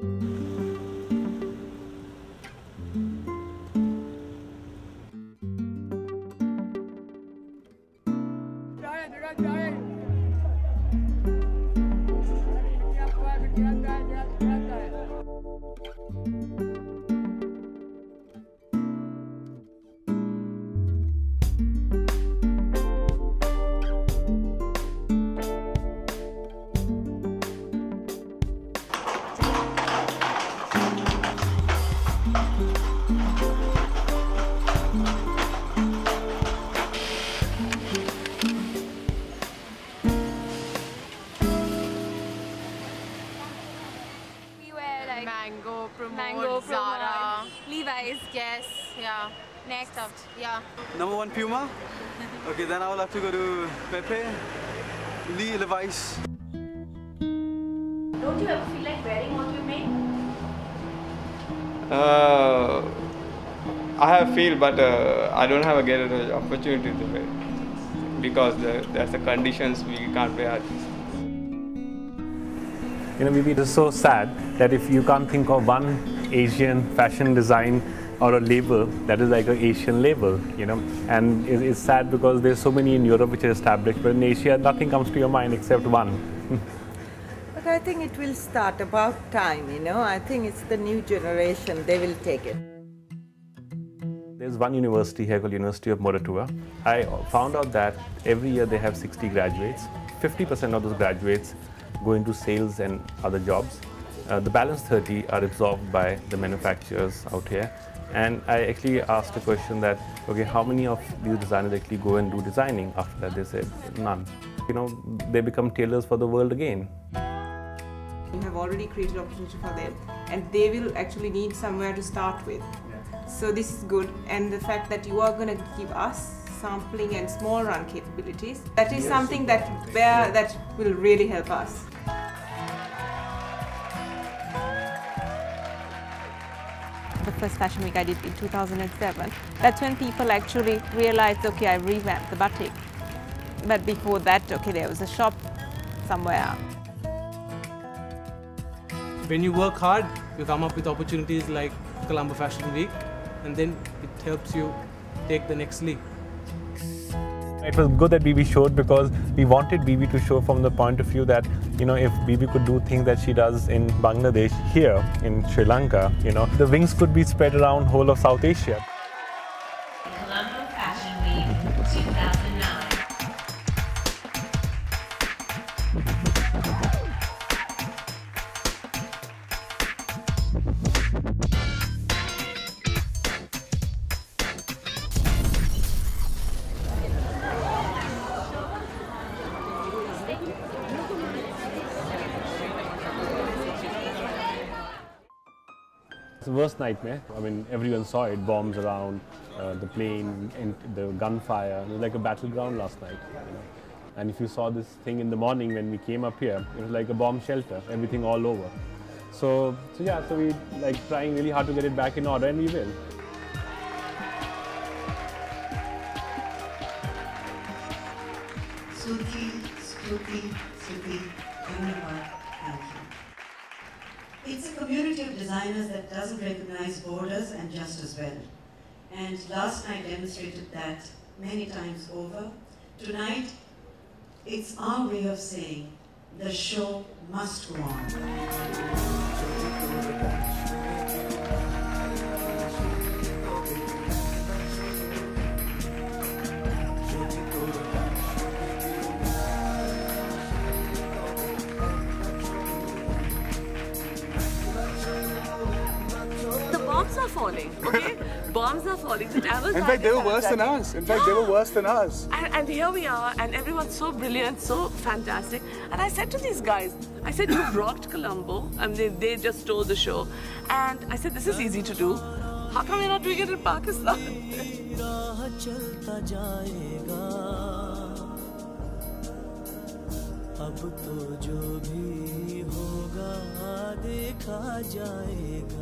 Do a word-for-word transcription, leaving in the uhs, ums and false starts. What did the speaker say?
Mango, promote, Mango, Zara, Levi's. Yes, yeah. Next. Stuff, yeah. Number one, Puma. Okay, then I will have to go to Pepe, Lee, Levi's. Don't you ever feel like wearing what you made? Uh, I have feel, but uh, I don't have a get an opportunity to wear because the, that's the conditions we can't wear. You know, maybe it is so sad that if you can't think of one Asian fashion design or a label that is like an Asian label, you know, and it, it's sad because there's so many in Europe which are established, but in Asia nothing comes to your mind except one. But I think it will start about time, you know. I think it's the new generation, they will take it. There's one university here called University of Moratuwa. I found out that every year they have sixty graduates. fifty percent of those graduates go into sales and other jobs. Uh, the balance thirty are absorbed by the manufacturers out here. And I actually asked a question that, okay, how many of these designers actually go and do designing? After that they said, none. You know, they become tailors for the world again. You have already created opportunity for them and they will actually need somewhere to start with. So this is good, and the fact that you are going to give us sampling and small run capabilities, that is something that, where, that will really help us. The first fashion week I did in two thousand seven, that's when people actually realized, okay, I revamped the batik. But before that, okay, there was a shop somewhere. When you work hard, you come up with opportunities like Colombo Fashion Week, and then it helps you take the next leap. It was good that B B showed because we wanted B B to show from the point of view that, you know, if B B could do things that she does in Bangladesh, here in Sri Lanka, you know, the wings could be spread around whole of South Asia. Colombo Fashion Week two thousand nine. It's the worst nightmare. I mean, everyone saw it, bombs around, uh, the plane, and the gunfire. It was like a battleground last night. You know? And if you saw this thing in the morning when we came up here, it was like a bomb shelter, everything all over. So, so yeah, so we like trying really hard to get it back in order, and we will. Suti, Stuti, Suti, Dhanyavad, thank you. It's a community of designers that doesn't recognize borders and just as well. And last night demonstrated that many times over. Tonight, it's our way of saying the show must go on. Bombs are falling, okay? Bombs are falling. The towers In fact, they were worse than us. In fact, yeah. they were worse than us. And, and here we are, and everyone's so brilliant, so fantastic. And I said to these guys, I said, you rocked Colombo, and they, they just stole the show. And I said, this is easy to do. How come we're not doing it in Pakistan? अब तो जो भी होगा देखा जाएगा